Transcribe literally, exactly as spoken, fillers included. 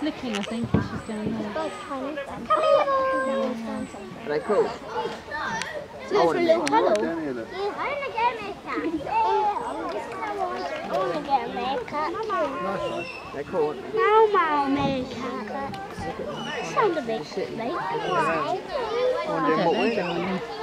looking, I think, and she's down there. Are they cool? So it's a little tunnel. Down here, look. I want to get a makeup. I want to get a makeup. They're cool, aren't they? No more makeup. Sound a bit late. Why? I wonder what we're doing.